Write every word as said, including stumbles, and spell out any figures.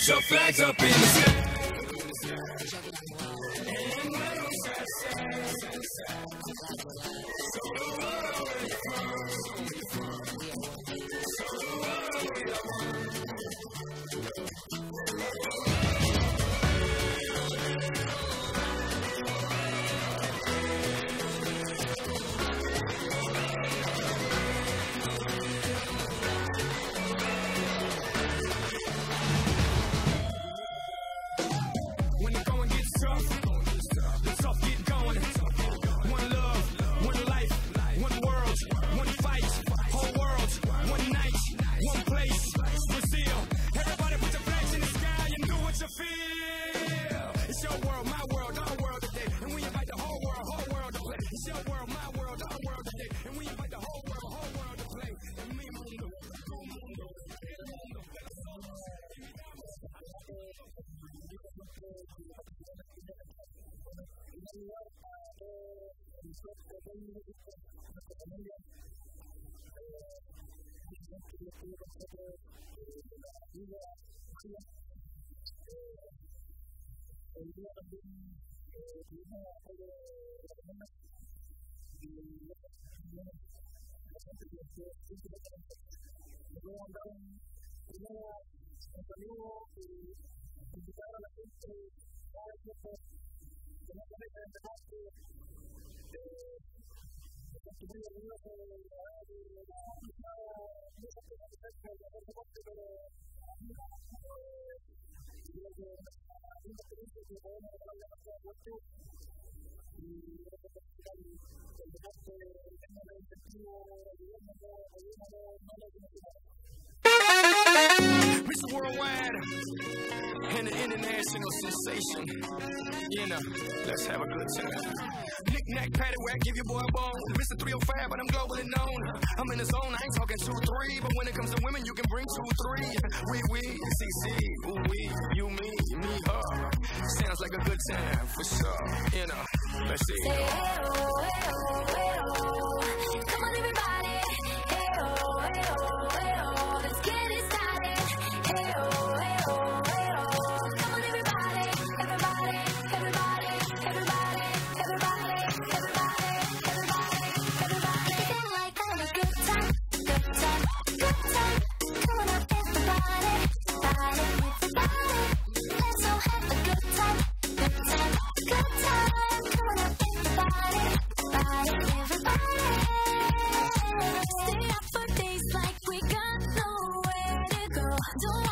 your flags up in the sky. Mister Worldwide and an international sensation. You know, let's have a good time. Knick-knack, paddywhack, give your boy a bone. Mister three oh five, but I'm globally known. I'm in the zone, I ain't talking two three, but when it comes to women, you can bring two three. We, we, C C, ooh, we, you, me, me, her. Sounds like a good time, for sure. You know, let's see. Say, hey-oh, hey-oh, hey-oh. Come on, everybody. Hey-oh, hey-oh, hey-oh. Let's get it started. Hey-oh, hey-oh, hey-oh. Come on, everybody. Everybody, everybody, everybody, everybody, everybody, everybody, everybody. Feel like having a good time, good time, good time. Come on up, everybody. Body with the body. Let's all have a good time, good time, good time. Come on up, everybody. Body, everybody. Stay up for days like we got nowhere to go. Don't